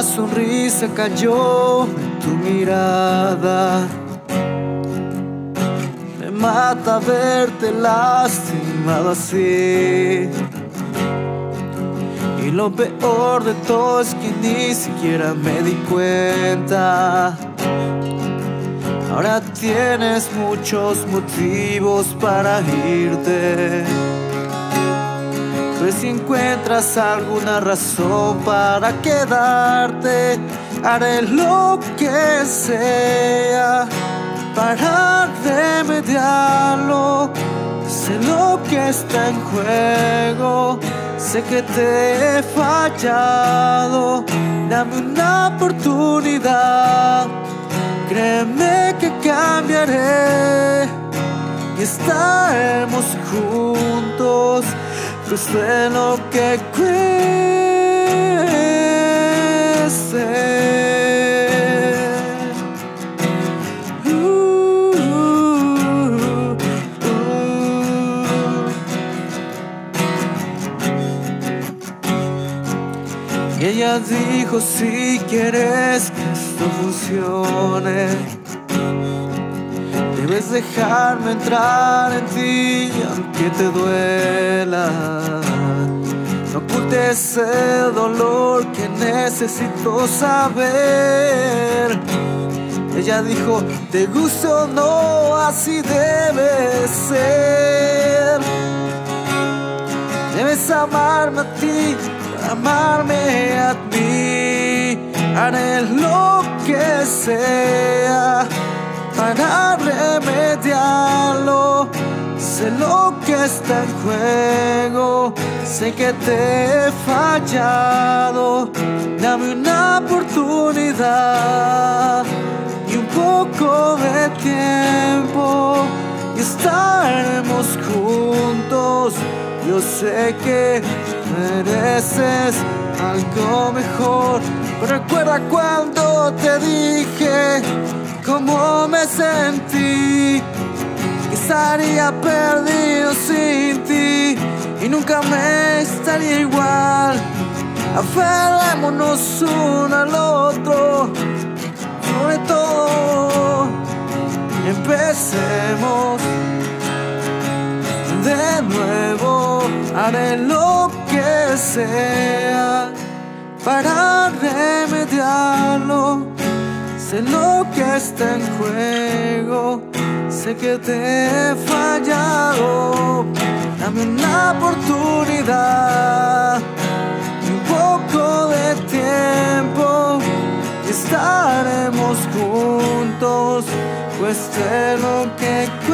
una sonrisa cayó en tu mirada. Me mata verte lastimado así. Y lo peor de todo es que ni siquiera me di cuenta. Ahora tienes muchos motivos para irte. Pero si encuentras alguna razón para quedarte, haré lo que sea para remediarlo. Sé lo que está en juego, sé que te he fallado. Dame una oportunidad, créeme que cambiaré y estaremos juntos. Pues de lo que cueste. Y ella dijo: si quieres que esto funcione, debes dejarme entrar en ti aunque te duela. No ocultes el dolor que necesito saber. Ella dijo: te gusto, no, así debe ser. Debes amarme a ti, amarme a mí. Haré lo que sea para remediarlo. Sé lo que está en juego, sé que te he fallado. Dame una oportunidad y un poco de tiempo y estaremos juntos. Yo sé que mereces algo mejor, pero recuerda cuando te dije cómo me sentí, que estaría perdido sin ti y nunca me estaría igual. Aferrémonos uno al otro, sobre todo empecemos de nuevo. Haré lo que sea para remediarlo. Sé lo que está en juego, sé que te he fallado. Dame una oportunidad y un poco de tiempo y estaremos juntos, cueste lo que